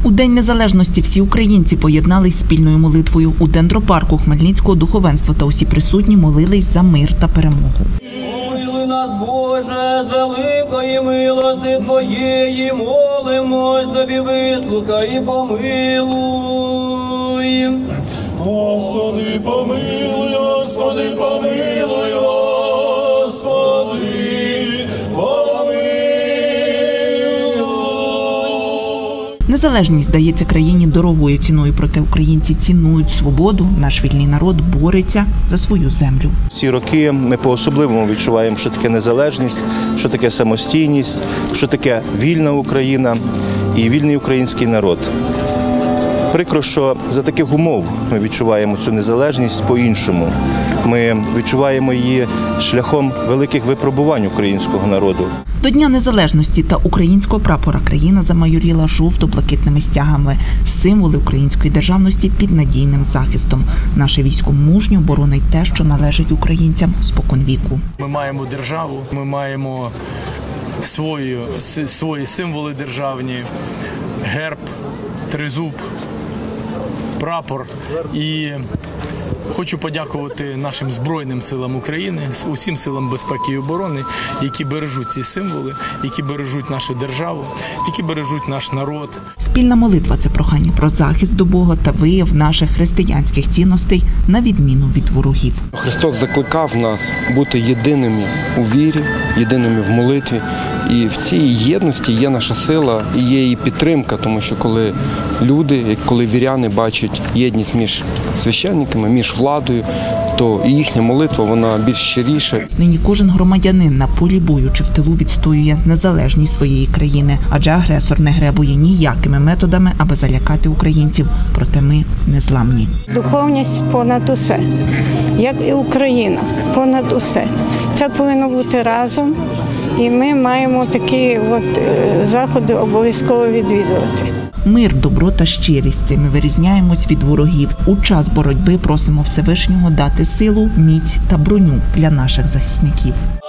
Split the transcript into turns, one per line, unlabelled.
У День Незалежності всі українці поєднались спільною молитвою. У Дендропарку Хмельницького духовенства та усі присутні молились за мир та перемогу.
Помилуй нас, Боже, з великої милости Твоєї, молимось Тобі, вислухай і помилуй.
Господи, помилуй, Господи, помилуй, Господи, помилуй.
Незалежність дається країні дорогою ціною, проте українці цінують свободу, наш вільний народ бореться за свою землю.
Ці роки ми по-особливому відчуваємо, що таке незалежність, що таке самостійність, що таке вільна Україна і вільний український народ. Прикро, що за таких умов ми відчуваємо цю незалежність по-іншому. Ми відчуваємо її шляхом великих випробувань українського народу.
До Дня Незалежності та українського прапора країна замайоріла жовто-блакитними стягами – символи української державності під надійним захистом. Наше військо мужньо боронить те, що належить українцям споконвіку.
Ми маємо державу, ми маємо свої символи державні, герб, тризуб, прапор. І хочу подякувати нашим Збройним силам України, усім силам безпеки і оборони, які бережуть ці символи, які бережуть нашу державу, які бережуть наш народ.
Спільна молитва – це прохання про захист до Бога та вияв наших християнських цінностей на відміну від ворогів.
Христос закликав нас бути єдиними у вірі, єдиними в молитві. І в цій єдності є наша сила і є її підтримка, тому що коли люди, коли віряни бачать єдність між священниками, між владою, то і їхня молитва, вона більш щиріша.
Нині кожен громадянин на полі бою чи в тилу відстоює незалежність своєї країни, адже агресор не гребує ніякими методами, аби залякати українців. Проте ми незламні.
Духовність понад усе, як і Україна понад усе. Це повинно бути разом, і ми маємо такі заходи обов'язково відвідувати.
Мир, добро та щирість – цим ми вирізняємось від ворогів. У час боротьби просимо Всевишнього дати силу, міць та броню для наших захисників.